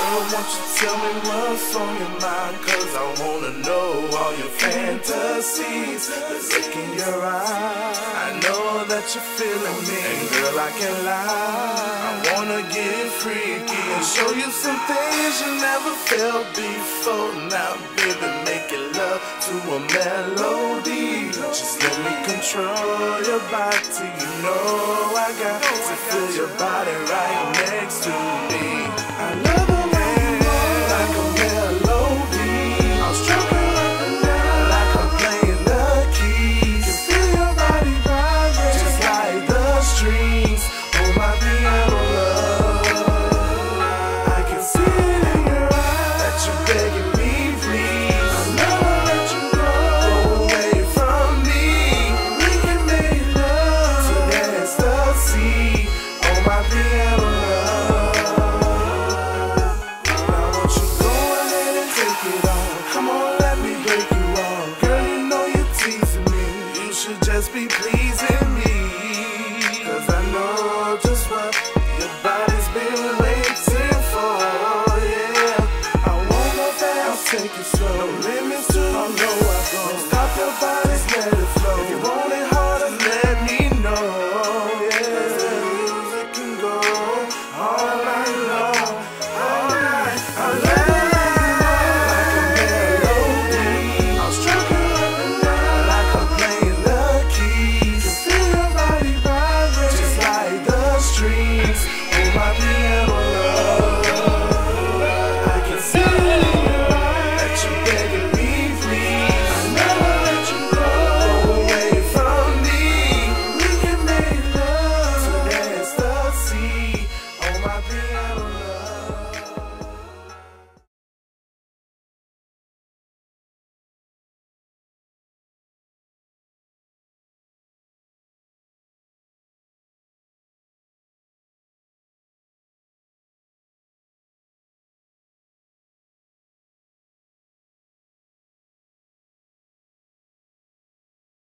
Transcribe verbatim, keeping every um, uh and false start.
Girl, won't you tell me what's on your mind? Cause I wanna know all your fantasies. The look in your eyes, I know that you're feeling me. And girl, I can't lie, I wanna get freaky and show you some things you never felt before. Now baby, making love to a melody. Just let me control your body. You know I got to feel your body right next to me. I